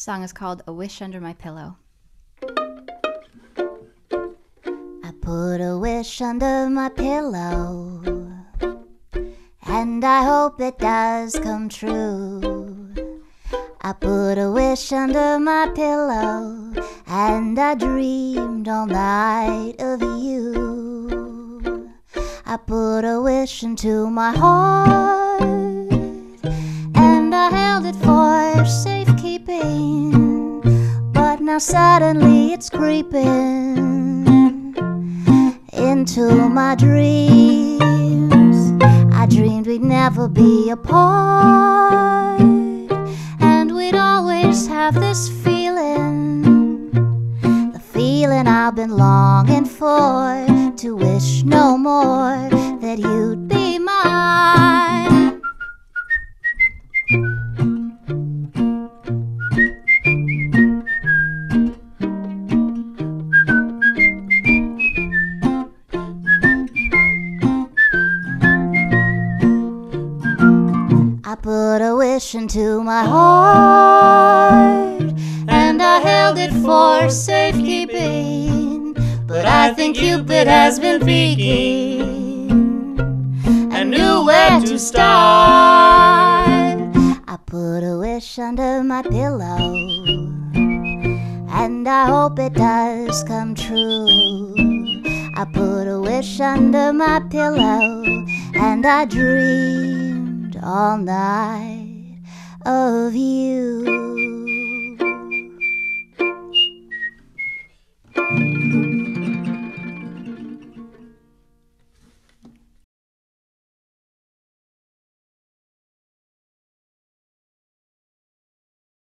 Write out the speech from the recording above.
song is called A Wish Under My Pillow. I put a wish under my pillow, and I hope it does come true. I put a wish under my pillow, and I dreamed all night of you. I put a wish into my heart, and I held it for safekeeping, but now suddenly it's creeping into my dreams. I dreamed we'd never be apart, and we'd always have this feeling, the feeling I've been longing for, to wish no more that you'd be mine. I put a wish into my heart, and I held it for safekeeping, but I think Cupid has been peeking and knew where to start. I put a wish under my pillow, and I hope it does come true. I put a wish under my pillow, and I dreamed all night of you.